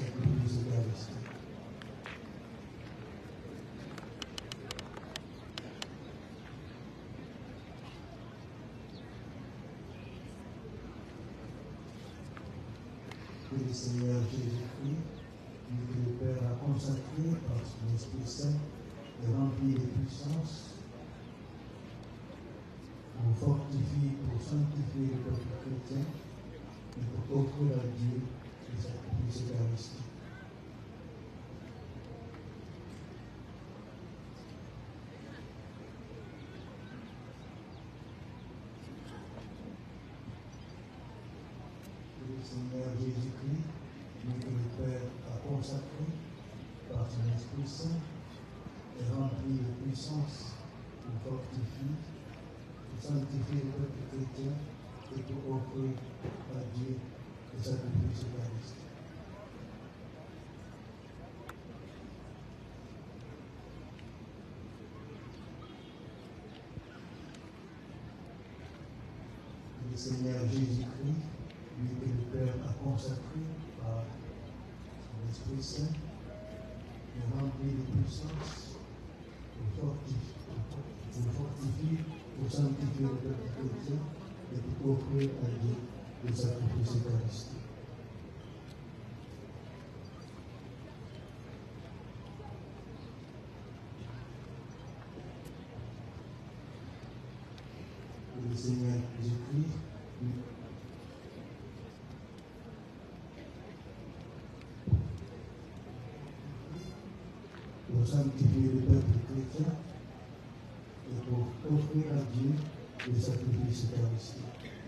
sacrifice eucharistique. Que le Seigneur Jésus-Christ, lui que le Père a consacré par son Esprit Saint et rempli de puissance, pour fortifier, pour sanctifier le peuple chrétien et pour offrir à Dieu le sacrifice eucharistique. Que le Seigneur Jésus-Christ, lui que le Père a consacré par son Esprit Saint et rempli de puissance pour fortifier, pour sanctifier le peuple chrétien et pour offrir à Dieu le sacrifice eucharistique. Que le Seigneur Jésus-Christ, lui que le Père a consacré par son Esprit Saint et rempli de puissance pour fortifier, pour sanctifier le peuple chrétien et pour offrir à Dieu le sacrifice eucharistique. Que le Seigneur Jésus-Christ, pour sanctifier le peuple chrétien et pour offrir à Dieu le sacrifice eucharistique.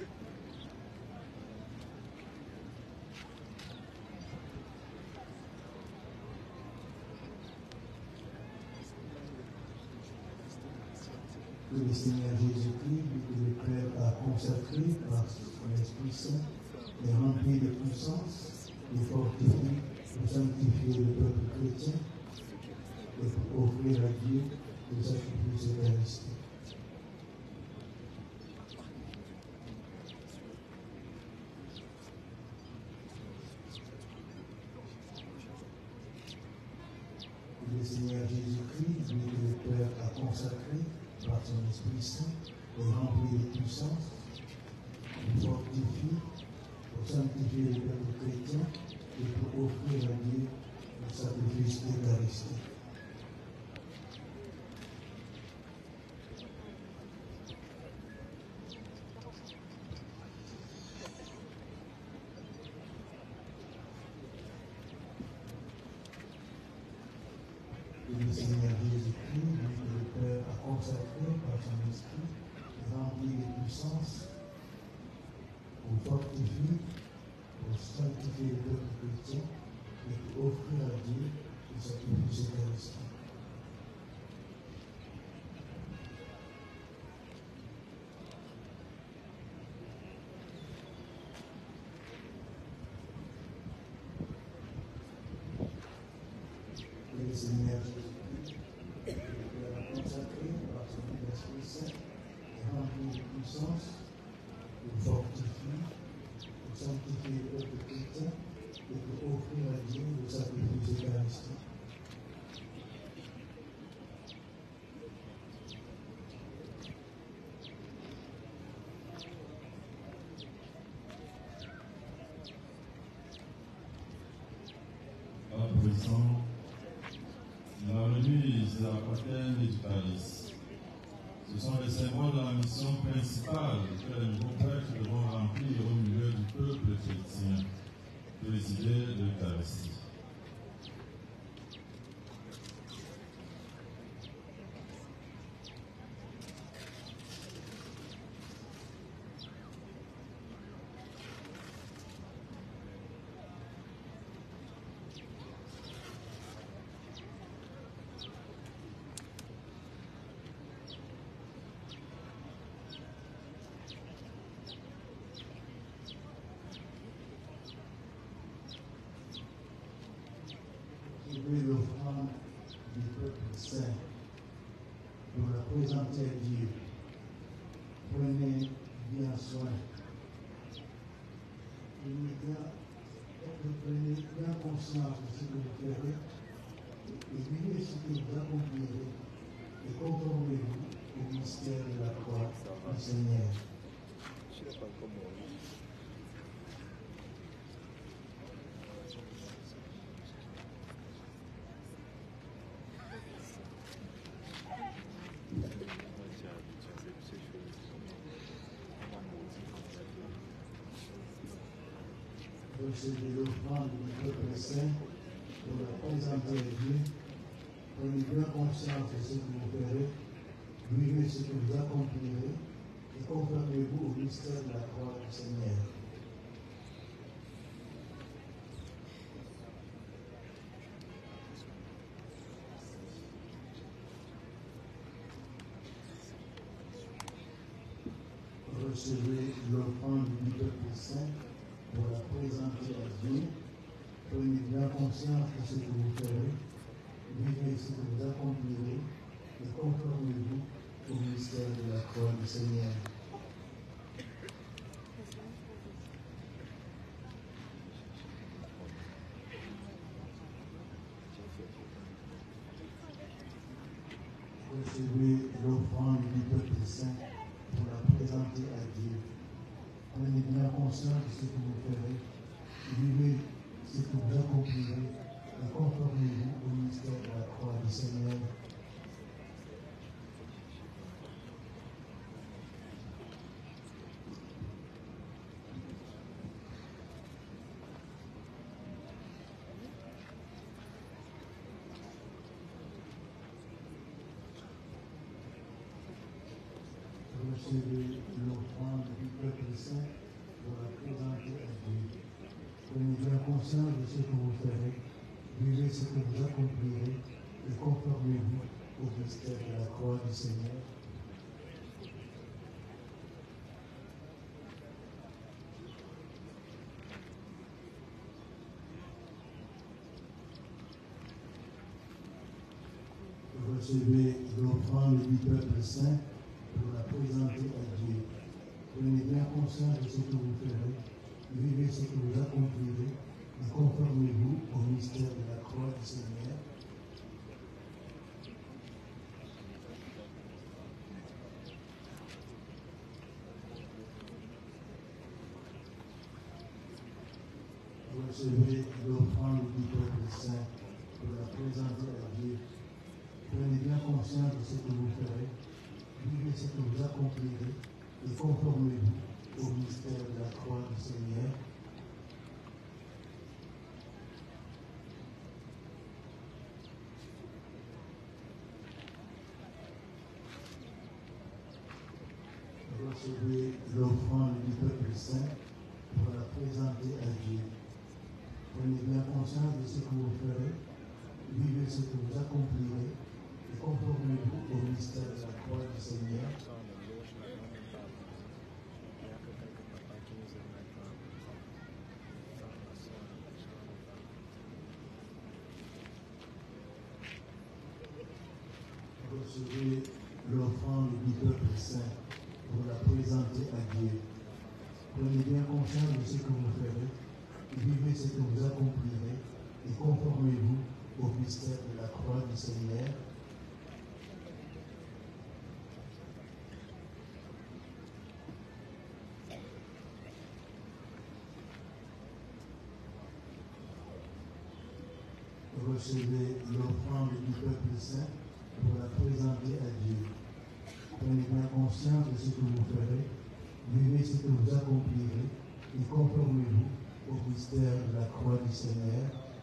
Que le Seigneur Jésus-Christ, que le Père a consacré par son Esprit Saint et rempli de puissance, de fortifier, pour sanctifier le peuple chrétien et pour offrir à Dieu le sacrifice eucharistique. Que le Seigneur Jésus-Christ, lui que le Père a consacré par son Esprit Saint et rempli de puissance, pour fortifier, pour sanctifier le peuple chrétien et pour offrir à Dieu le sacrifice eucharistique. Que le Seigneur Jésus-Christ, lui que le Père a consacré par son Esprit et rempli de puissance, pour fortifier, pour sanctifier le peuple chrétien et pour offrir à Dieu le sacrifice eucharistique. Que le Seigneur Jésus-Christ, le Père a consacré par son Esprit Saint et rempli de puissance, pour fortifier, pour sanctifier le peuple chrétien et pour offrir à Dieu le sacrifice eucharistique. Applaudissons la remise de la paterne et du calice. Ce sont les symboles de la mission principale que les nouveaux prêtres devront remplir au milieu du peuple chrétien, présider l'Eucharistie. Ouvrez l'offrande du peuple saint pour la présenter à Dieu. Prenez bien soin. Prenez bien conscience de ce que vous ferez et vivez ce que vous accomplirez et conformez-vous au mystère de la croix du Seigneur. Recevez l'offrande du peuple saint pour la présenter à Dieu. Prenez bien conscience de ce que vous ferez, vivez ce que vous accomplirez et conformez-vous au mystère de la croix du Seigneur. Recevez l'offrande du peuple saint pour la présenter à Dieu. Prenez bien conscience de ce que vous ferez, vivez ce que vous accomplirez et conformez-vous au mystère de la croix du Seigneur. Recevez l'offrande du peuple saint pour la présenter à Dieu. Prenez bien conscience de ce que vous ferez, vivez ce que vous accomplirez et conformez-vous au mystère de la croix du Seigneur. Recevez l'offrande du peuple saint pour la présenter à Dieu. Prenez bien conscience de ce que vous ferez, vivez ce que vous accomplirez et conformez-vous au mystère de la croix du Seigneur. Recevez l'offrande du peuple saint pour la présenter à Dieu. Prenez bien conscience de ce que vous ferez, vivez ce que vous accomplirez et conformez-vous au mystère de la croix du Seigneur. Recevez l'offrande du peuple saint pour la présenter à Dieu. Prenez bien conscience de ce que vous ferez, vivez ce que vous accomplirez et conformez-vous au mystère de la croix du Seigneur. Recevez l'offrande du peuple saint pour la présenter à Dieu. Prenez bien conscience de ce que vous ferez, vivez ce que vous accomplirez et conformez-vous au mystère de la croix du Seigneur. Recevez l'offrande du peuple saint pour la présenter à Dieu. Prenez bien conscience de ce que vous ferez, vivez ce que vous accomplirez et conformez-vous au mystère de la croix du Seigneur. Recevez l'offrande du peuple saint pour la présenter à Dieu. Prenez bien conscience de ce que vous ferez, vivez ce que vous accomplirez et conformez-vous au mystère de la croix du Seigneur.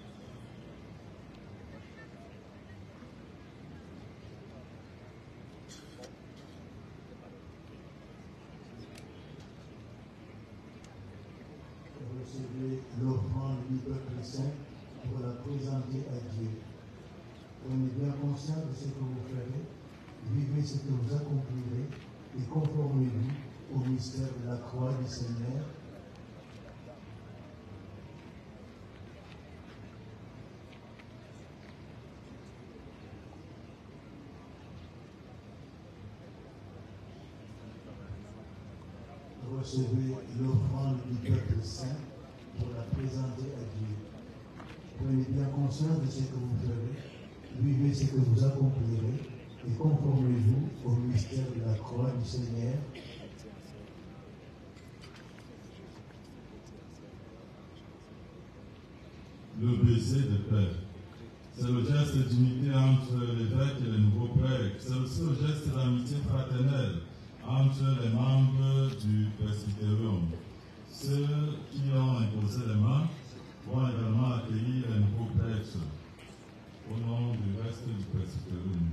Recevez l'offrande du peuple saint pour la présenter à Dieu. Prenez bien conscience de ce que vous ferez, vivez ce que vous accomplirez et conformez-vous au mystère de la croix du Seigneur. Recevez l'offrande du peuple saint pour la présenter à Dieu. Prenez bien conscience de ce que vous ferez, vivez ce que vous accomplirez et conformez-vous au mystère de la croix du Seigneur. Le baiser de paix. C'est le geste d'unité entre l'évêque et les nouveaux prêtres. C'est aussi le geste d'amitié fraternelle entre les membres du presbytérium. Ceux qui ont imposé les mains vont également accueillir les nouveaux prêtres au nom du reste du presbytérium.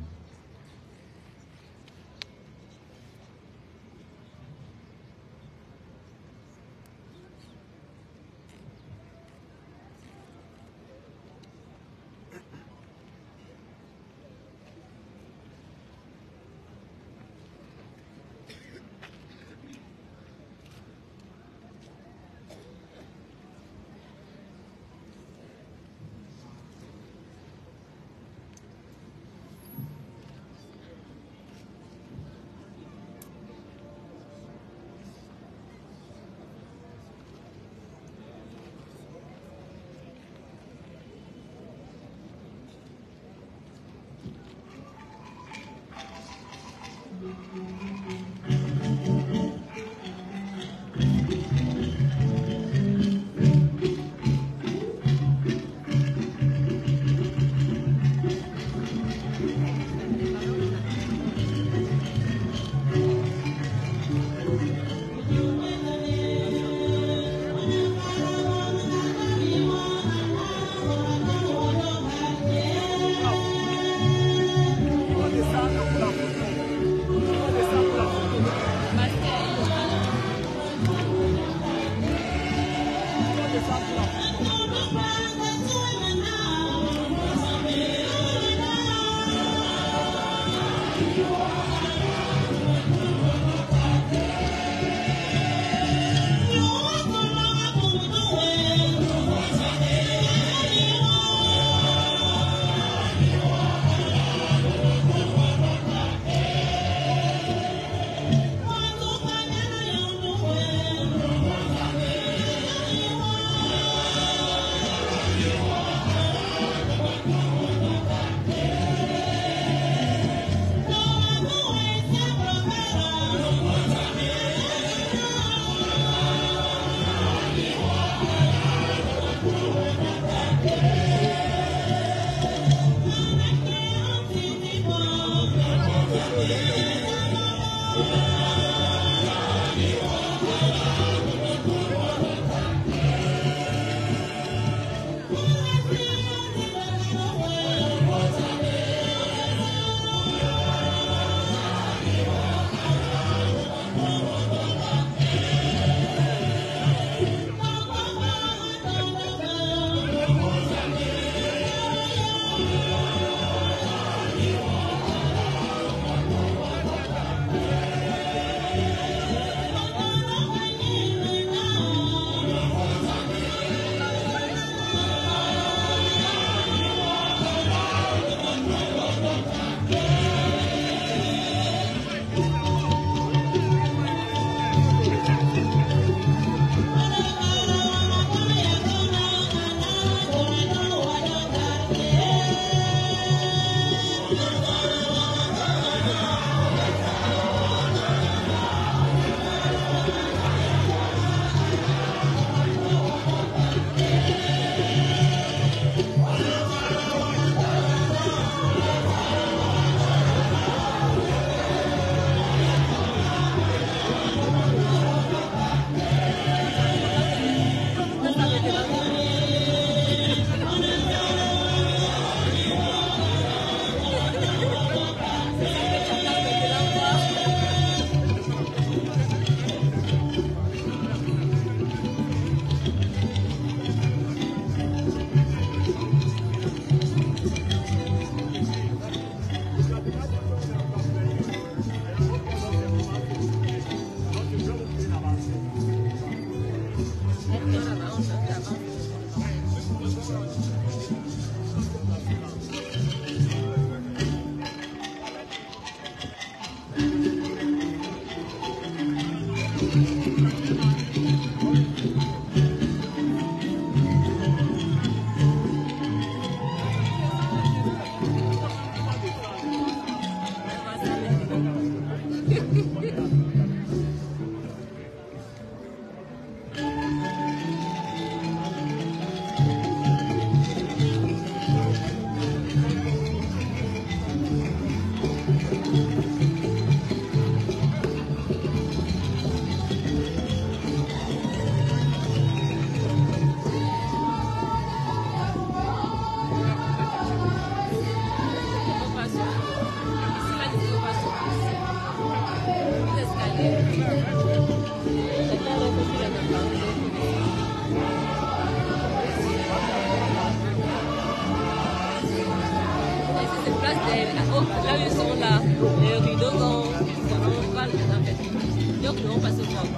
c'est là où ils sont là, les rideaux sont pas les en fait. Donc nous on passe au temps.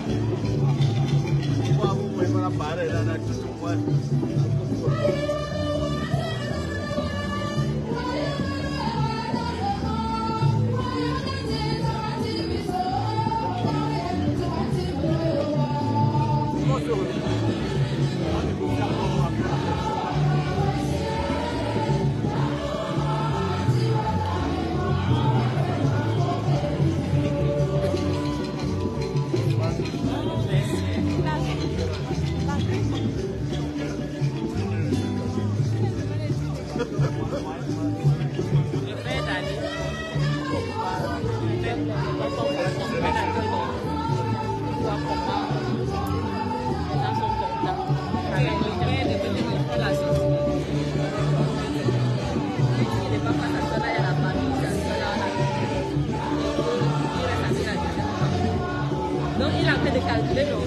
Donc il a fait de calculer, non,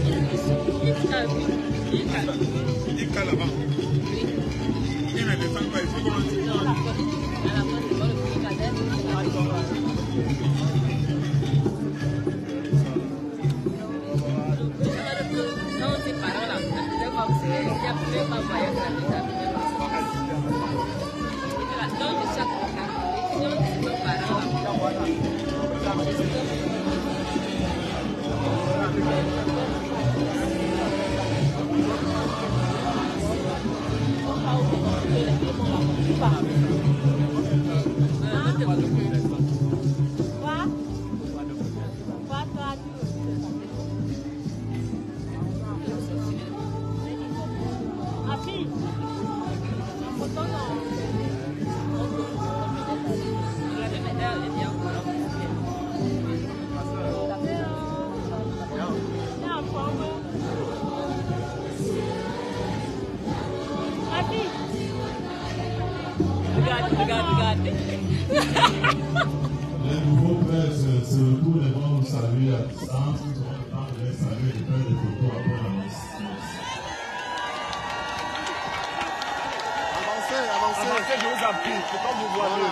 il calcule là-bas. Il ne descend pas ici. Non, à la fois, c'est pas le petit cadet. Non, c'est pas là. C'est comme si il n'y a plus pas voyage à la donc, je suis à la donc, c'est pas là. Les nouveaux prêtres, c'est le tour des bons nous saluer à distance. Nous aurons le temps de les saluer et de faire des photos après la messe. Avancez, je vous appuie, c'est comme vous voyez.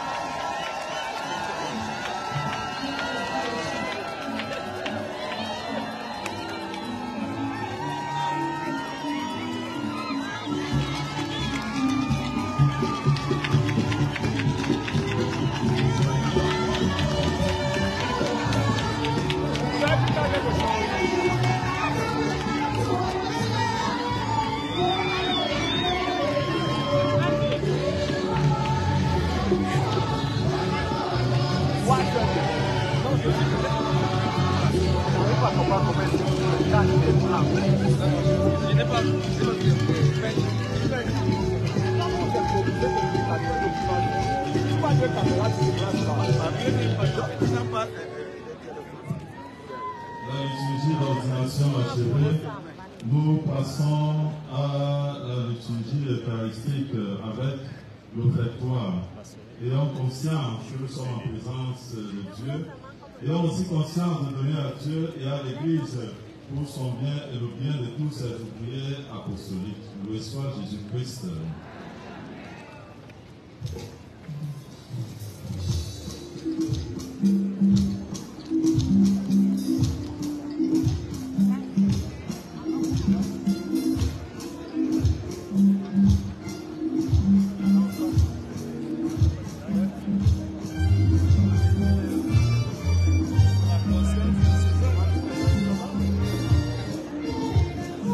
La liturgie d'ordination achevée, nous passons à la liturgie eucharistique avec l'offertoire. Ayant conscience que nous sommes en présence de Dieu, ayant aussi conscience de donner à Dieu et à l'Église pour son bien et le bien de tous ses ouvriers apostoliques. Loué soit Jésus-Christ.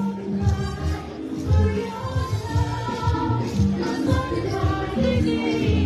Thank you.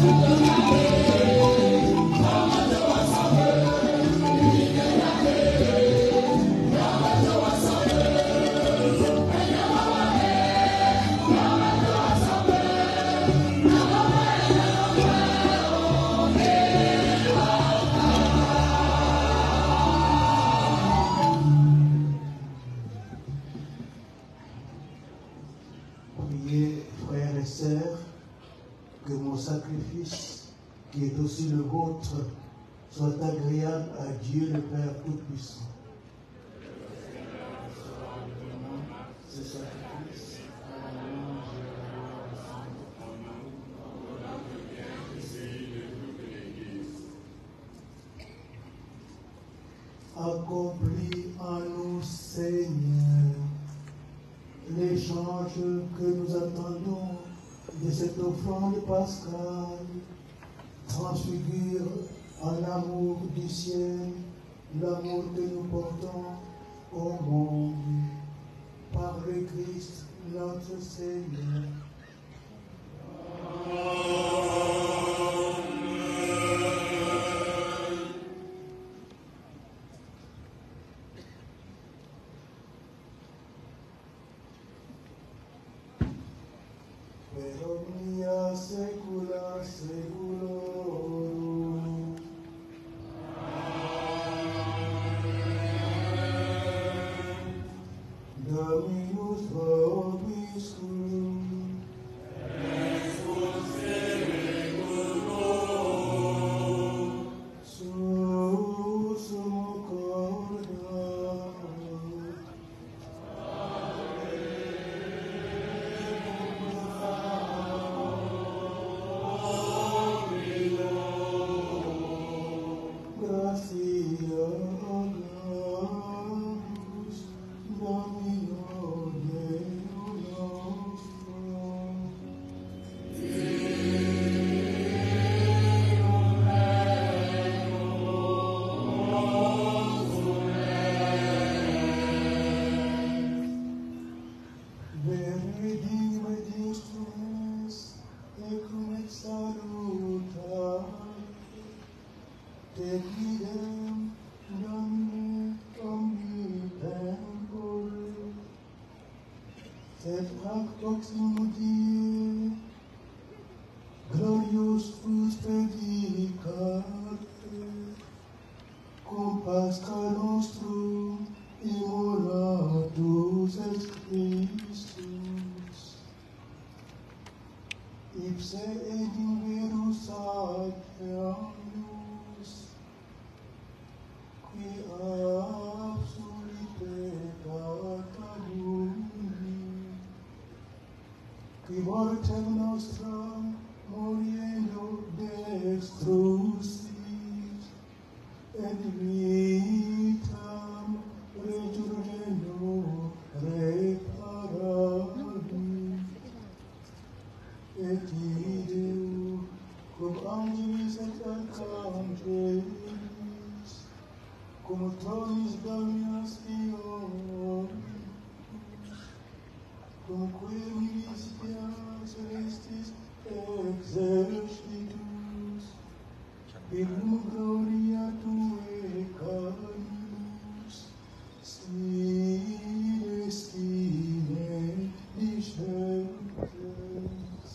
Priez, frères et sœurs, que mon sacrifice, qui est aussi le vôtre, soit agréable à Dieu le Père Tout-Puissant. Ce sacrifice à la louange et à la gloire de Saint. Accomplis en nous, Seigneur, l'échange que nous attendons de cette offrande pascale. Transfigure en l'amour du ciel l'amour que nous portons au monde. Par le Christ notre Seigneur. Omnia secula seculorum. Dominus vobiscum. Sumo corda. Glorious fruit predicat, cum Pascha nostrum immolatus est Christus, ipse et in veru sacrius, qui absolit peccata mundi, qui mortem nostram moriendo dextrusis, et vitam resurgendo reparadis, et ideo cum angelis et archangelis, cum tronis dominas Ioris, cum quae militia celestis exercitus, illum gloria Tuae Carius, stine discentes.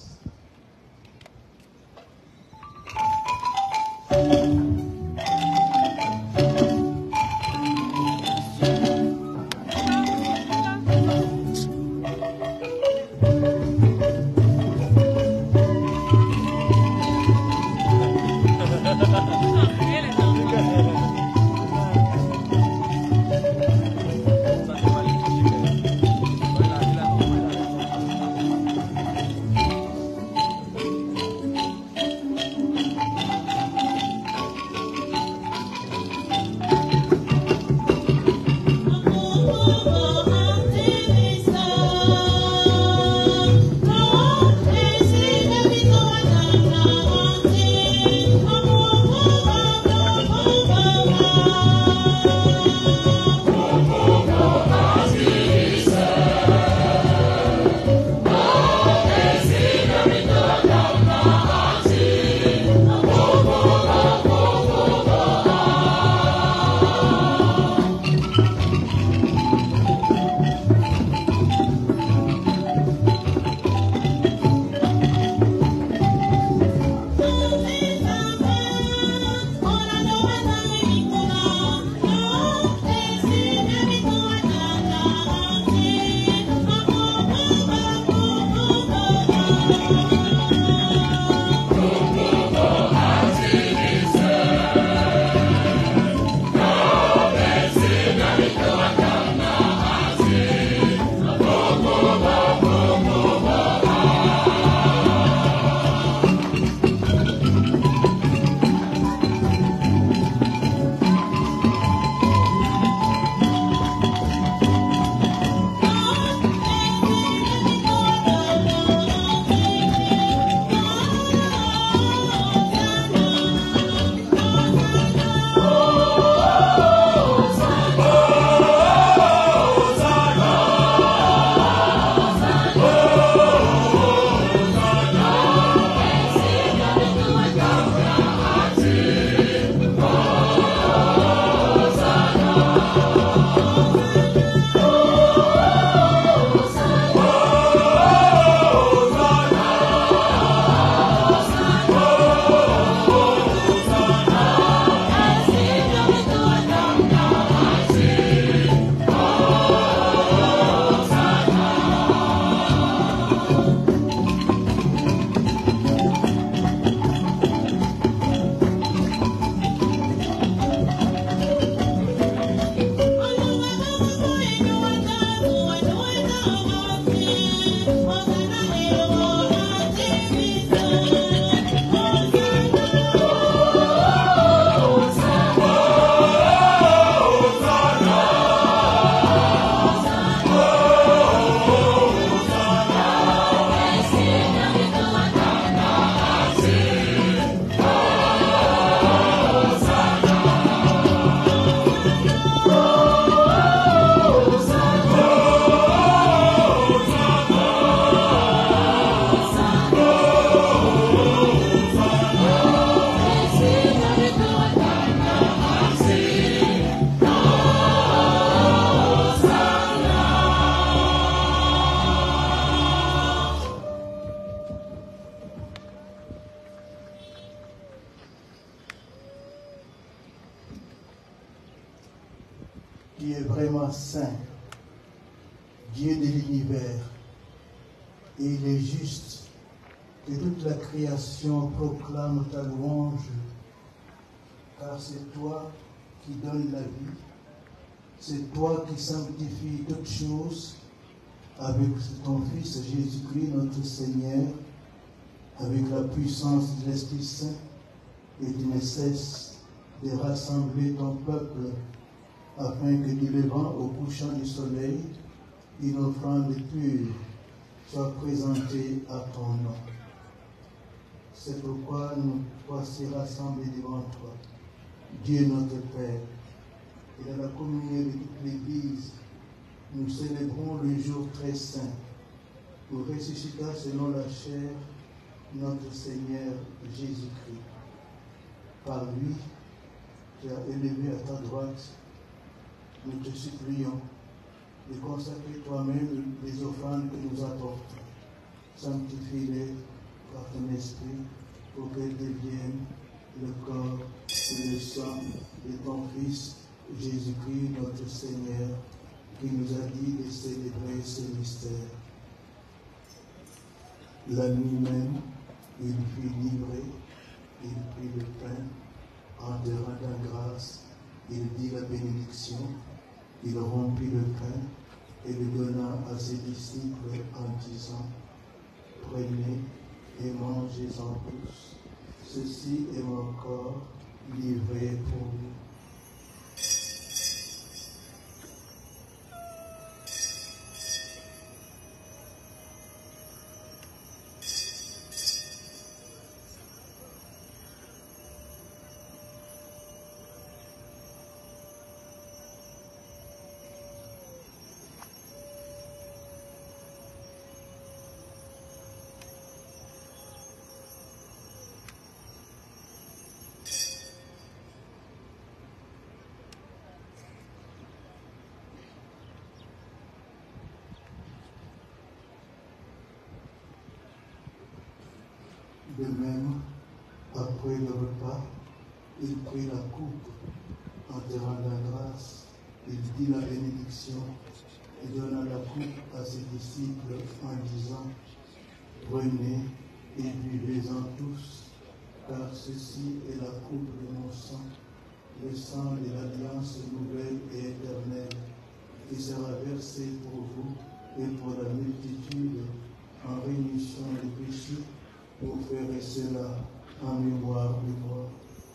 tu es vraiment saint, Dieu de l'univers, et il est juste que toute la création proclame ta louange, car c'est toi qui donnes la vie, c'est toi qui sanctifies toutes choses avec ton Fils Jésus-Christ, notre Seigneur, avec la puissance de l'Esprit Saint, et tu ne cesses de rassembler ton peuple afin que du levant au couchant du soleil, une offrande pure soit présentée à ton nom. C'est pourquoi nous voici rassemblés devant toi, Dieu notre Père, et dans la communion de toute l'Église, nous célébrons le jour très saint, où ressuscita selon la chair notre Seigneur Jésus-Christ. Par lui, tu as élevé à ta droite, nous te supplions de consacrer toi-même les offrandes que nous apportons. Sanctifie-les par ton esprit pour qu'elles deviennent le corps et le sang de ton Fils Jésus-Christ, notre Seigneur, qui nous a dit de célébrer ce mystère. La nuit même, il fut livré, il prit le pain, en te rendant grâce, il dit la bénédiction, il rompit le pain et le donna à ses disciples en disant, prenez et mangez-en tous, ceci est mon corps livré pour vous. De même, après le repas, il prit la coupe en te rendant grâce, il dit la bénédiction et donna la coupe à ses disciples en disant, prenez et buvez-en tous, car ceci est la coupe de mon sang, le sang de l'alliance nouvelle et éternelle, qui sera versé pour vous et pour la multitude en rémission des péchés. Vous ferez cela en mémoire de moi.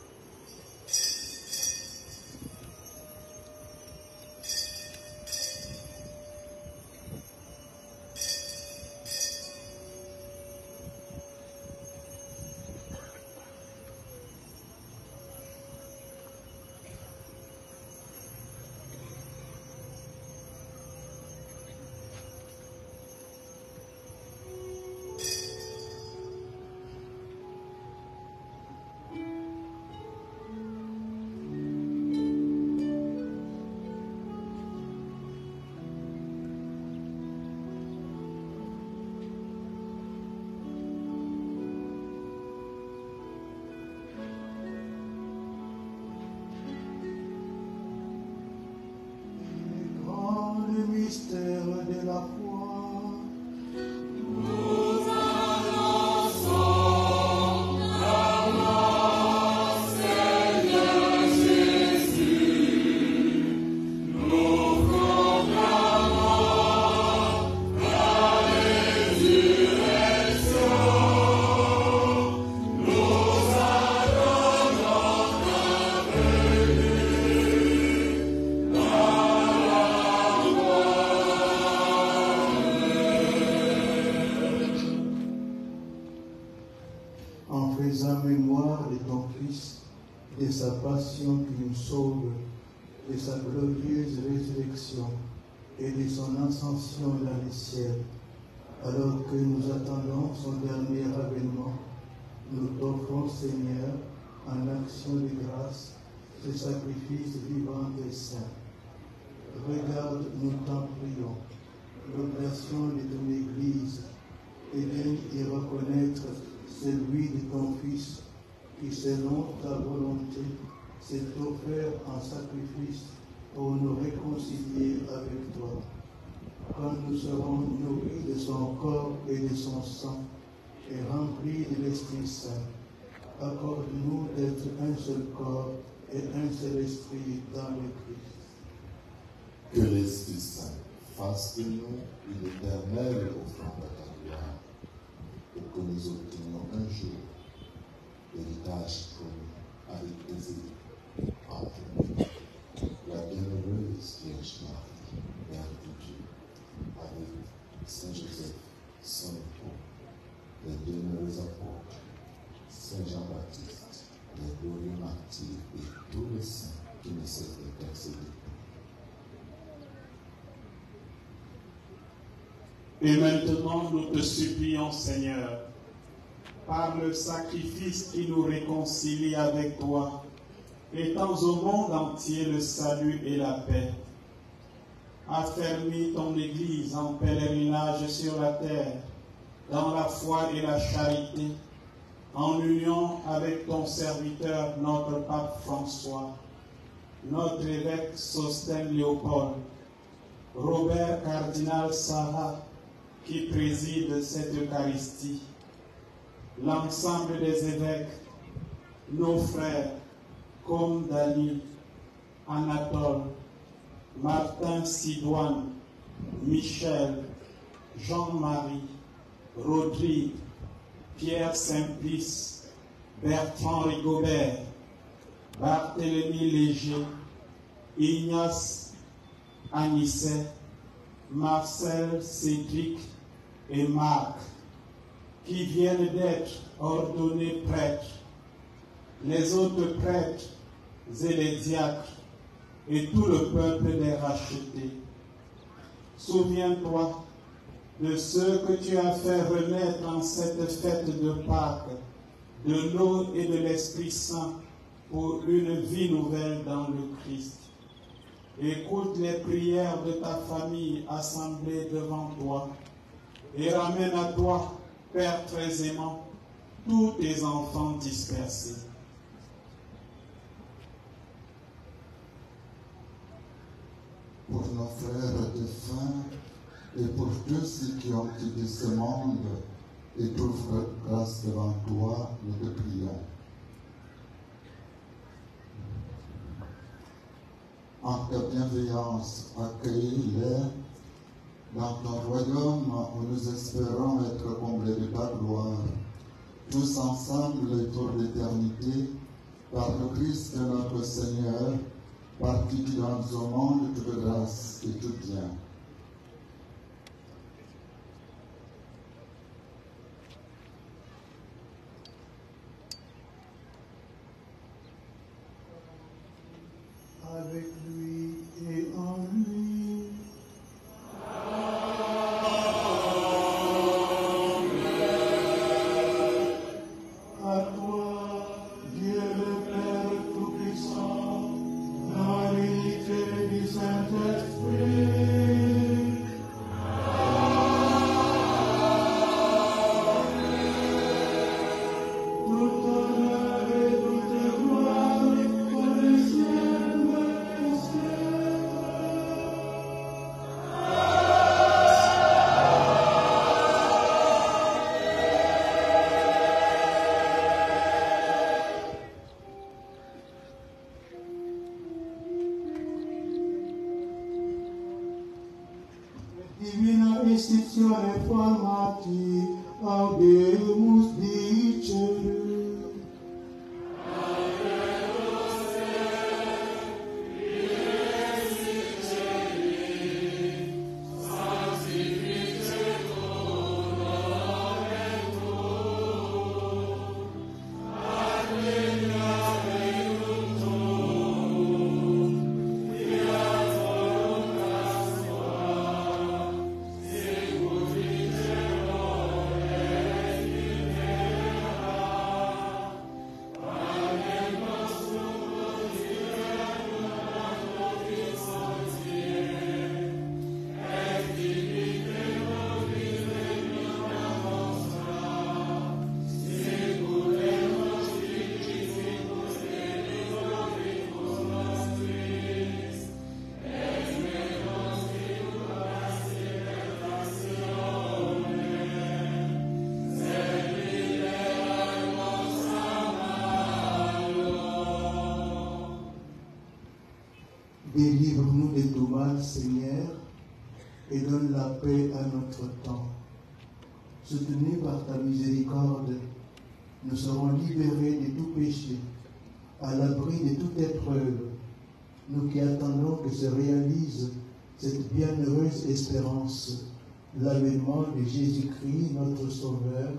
Mystère de la foi. Nous annonçons ta mort, Seigneur Jésus. Nous proclamons ta résurrection. Nous attendons ta venue. En faisant mémoire de ton Fils, de sa passion qui nous sauve, de sa glorieuse résurrection et de son ascension dans les ciels, alors que nous attendons son dernier avènement, nous t'offrons, Seigneur, en action de grâce, ce sacrifice vivant et saint. Regarde, nous t'en prions, l'oblation de ton Église, et viens y reconnaître celui de ton Fils, qui selon ta volonté s'est offert en sacrifice pour nous réconcilier avec toi. Quand nous serons nourris de son corps et de son sang, et remplis de l'Esprit Saint, accorde-nous d'être un seul corps et un seul esprit dans le Christ. Que l'Esprit Saint fasse de nous une éternelle offrande à ta gloire, pour que nous obtenions un jour l'héritage promis avec plaisir entre nous. La bienheureuse Vierge Marie, Mère de Dieu, avec Saint Joseph, son époux, les bienheureux apôtres, Saint Jean-Baptiste, les glorieux martyrs et tous les saints qui ne cessent d'intercéder. Et maintenant, nous te supplions, Seigneur, par le sacrifice qui nous réconcilie avec toi, étends au monde entier le salut et la paix. Affermis ton Église en pèlerinage sur la terre, dans la foi et la charité, en union avec ton serviteur, notre pape François, notre évêque Sosthene Léopold, Robert Cardinal Sarah, qui préside cette Eucharistie, l'ensemble des évêques, nos frères, comme Dani, Anatole, Martin Sidoine, Michel, Jean-Marie, Rodrigue, Pierre Simplice, Bertrand Rigobert, Barthélemy Léger, Ignace Anisset, Marcel Cédric et Marc, qui viennent d'être ordonnés prêtres, les autres prêtres et les diacres, et tout le peuple des rachetés. Souviens-toi de ceux que tu as fait renaître en cette fête de Pâques, de l'eau et de l'Esprit Saint, pour une vie nouvelle dans le Christ. Écoute les prières de ta famille assemblée devant toi, et ramène à toi, Père très aimant, tous tes enfants dispersés. Pour nos frères défunts et pour tous ceux qui ont quitté ce monde et trouvent grâce devant toi, nous te prions. En ta bienveillance, accueille-les dans ton royaume où nous espérons être comblés de ta gloire, tous ensemble pour l'éternité, par le Christ notre Seigneur, par qui tu donnes au monde toute grâce et tout bien. Avec lui et en lui. À toi, Dieu le Père Tout-Puissant, dans l'unité du Saint-Esprit. Tout honneur et toute gloire pour les siècles des siècles. Divina istituzione formati, audemus dicere. Délivre-nous de tout mal, Seigneur, et donne la paix à notre temps. Soutenus par ta miséricorde, nous serons libérés de tout péché, à l'abri de toute épreuve, nous qui attendons que se réalise cette bienheureuse espérance, l'avènement de Jésus-Christ, notre Sauveur.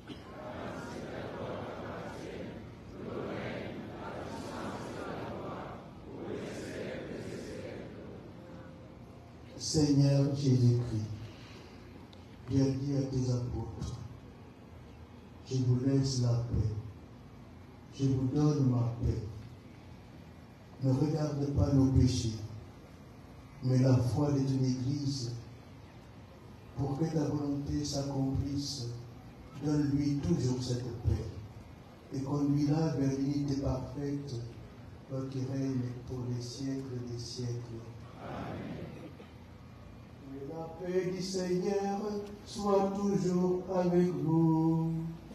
Seigneur Jésus-Christ, tu as dit à tes apôtres, je vous laisse la paix, je vous donne ma paix. Ne regarde pas nos péchés, mais la foi de ton Église. Pour que ta volonté s'accomplisse, donne-lui toujours cette paix et conduis-la vers l'unité parfaite, toi qui règnes pour les siècles des siècles. Amen. Que la paix du Seigneur soit toujours avec vous.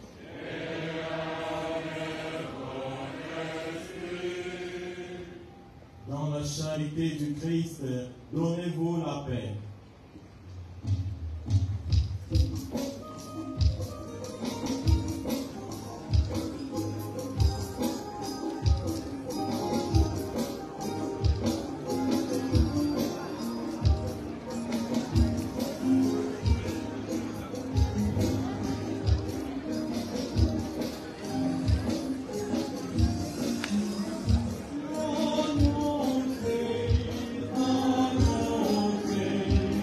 Dans la charité du Christ, donnez-vous la paix. Amen.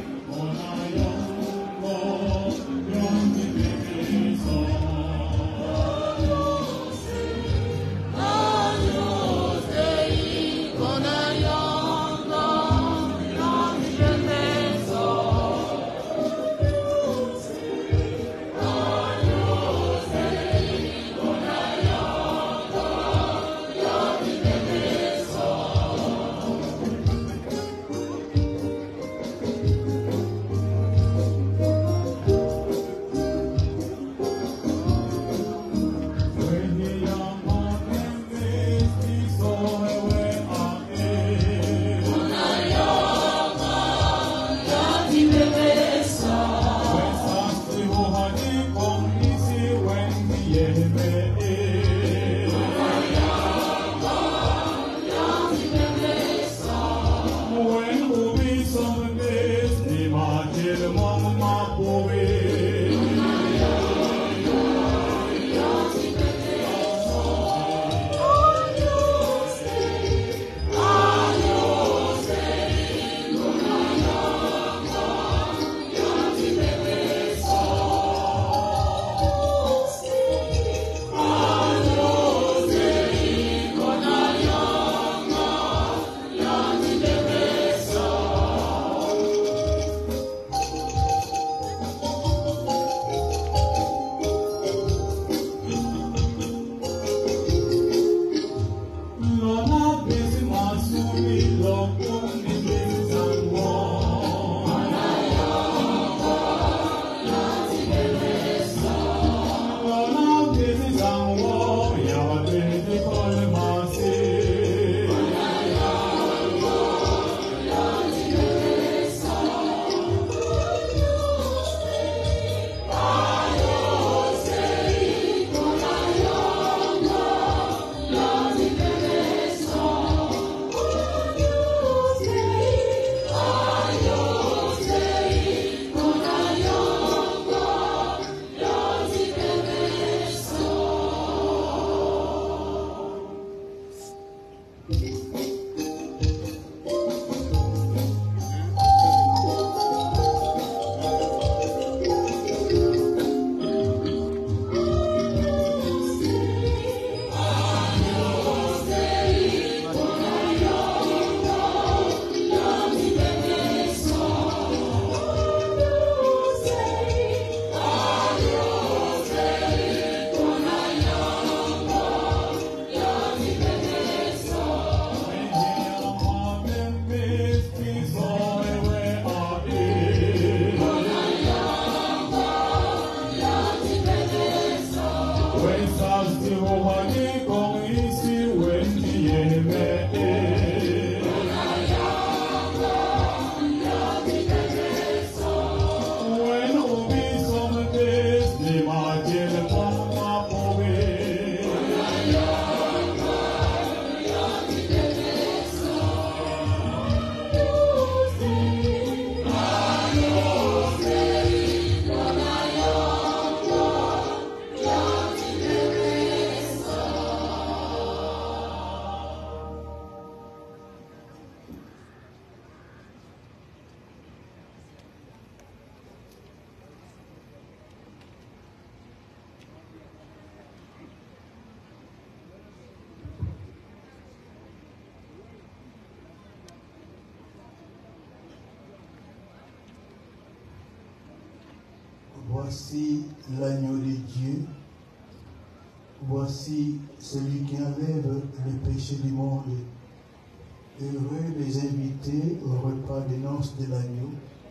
voici l'agneau de Dieu, voici celui qui enlève le péché du monde. Heureux les invités au repas des noces de l'agneau.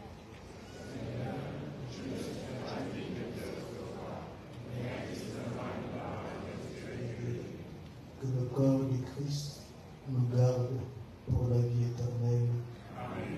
Que le corps du Christ nous garde pour la vie éternelle. Amen.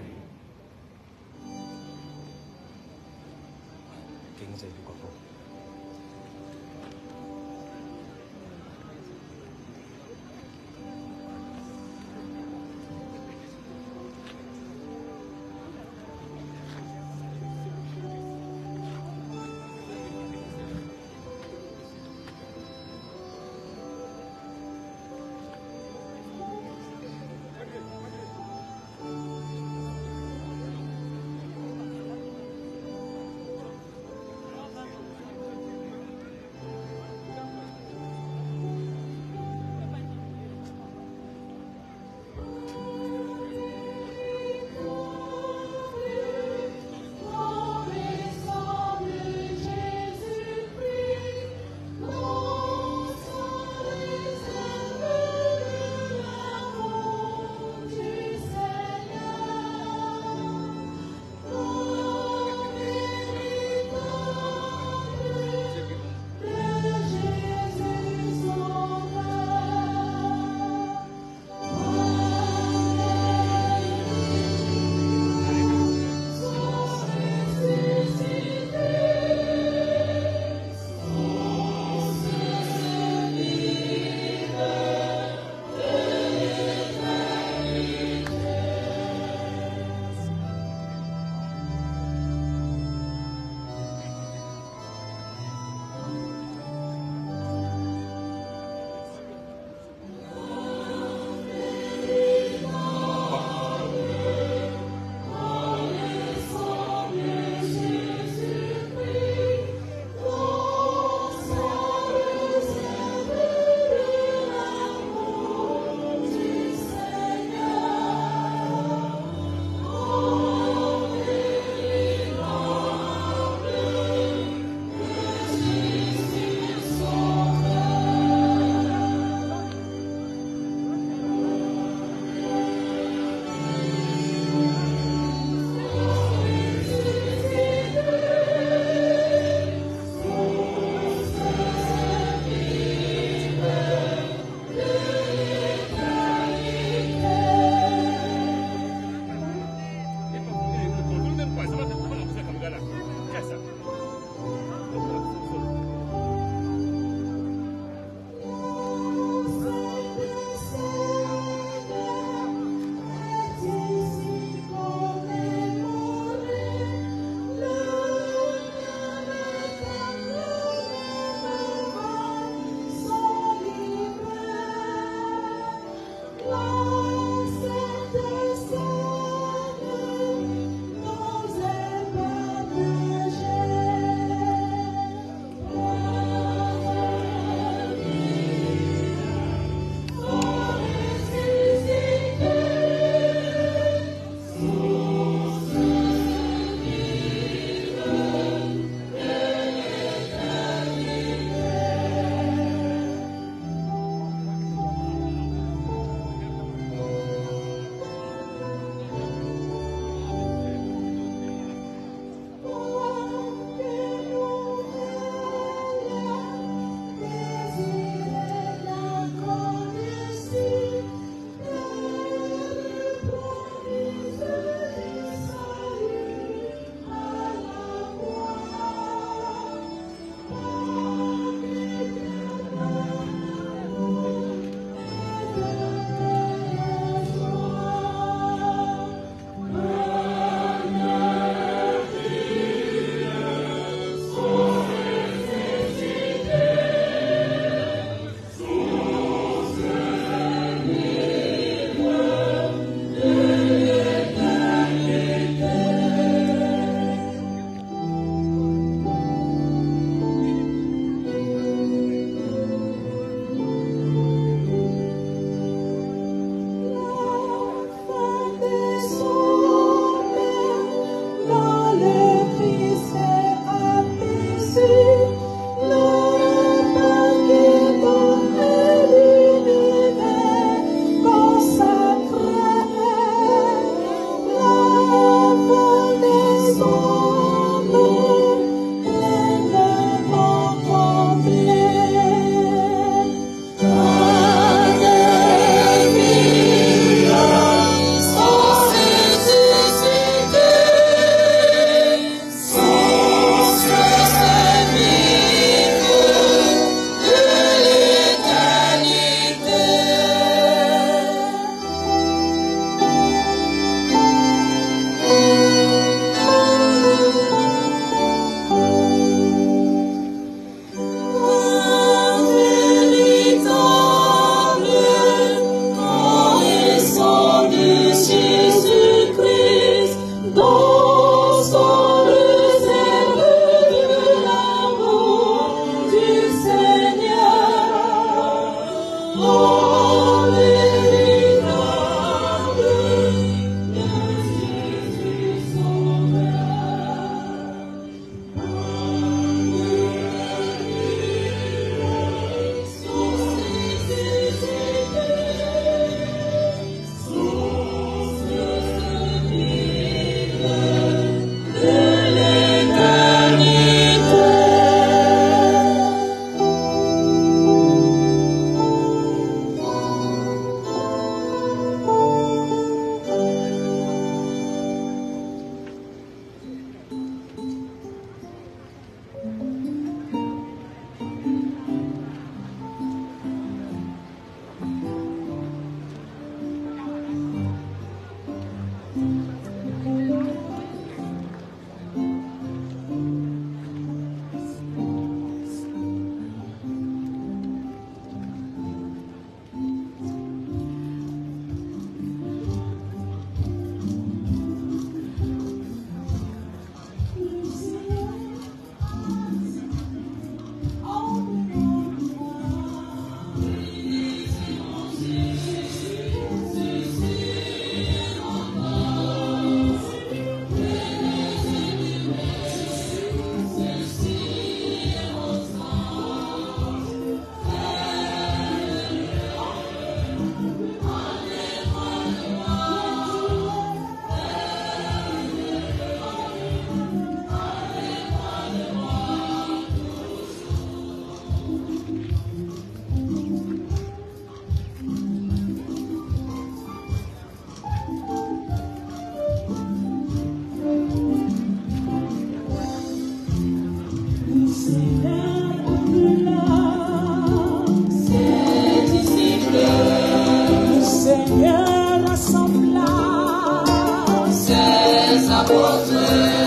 Seigneur rassembla ses apôtres.